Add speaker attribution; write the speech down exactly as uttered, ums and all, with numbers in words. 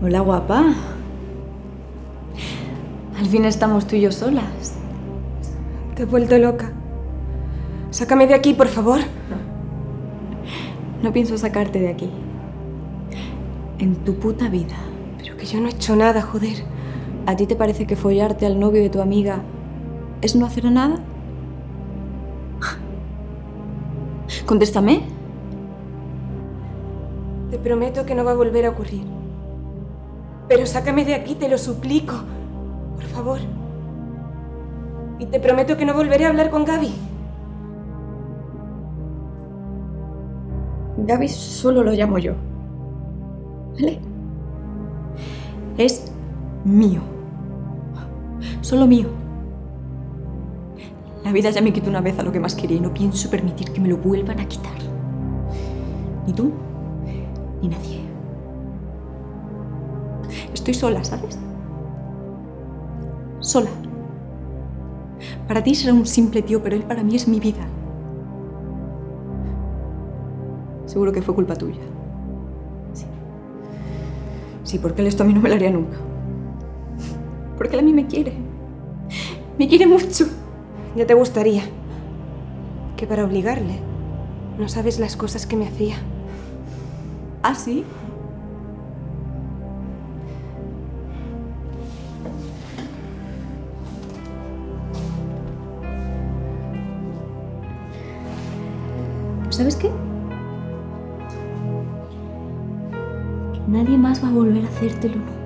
Speaker 1: Hola, guapa. Al fin estamos tú y yo solas.
Speaker 2: Te he vuelto loca. Sácame de aquí, por favor.
Speaker 1: No pienso sacarte de aquí. En tu puta vida.
Speaker 2: Pero que yo no he hecho nada, joder.
Speaker 1: ¿A ti te parece que follarte al novio de tu amiga es no hacer nada? Contéstame.
Speaker 2: Te prometo que no va a volver a ocurrir. Pero sácame de aquí, te lo suplico. Por favor. Y te prometo que no volveré a hablar con Gaby.
Speaker 1: Gaby solo lo llamo yo. ¿Vale? Es mío. Solo mío. La vida ya me quitó una vez a lo que más quería y no pienso permitir que me lo vuelvan a quitar. Ni tú, ni nadie. Estoy sola, ¿sabes? Sola. Para ti será un simple tío, pero él para mí es mi vida. Seguro que fue culpa tuya. Sí. Sí, porque él esto a mí no me lo haría nunca. Porque él a mí me quiere. Me quiere mucho.
Speaker 2: Ya te gustaría. Que para obligarle, no sabes las cosas que me hacía.
Speaker 1: ¿Ah, sí? ¿Sabes qué? Que nadie más va a volver a hacértelo nunca.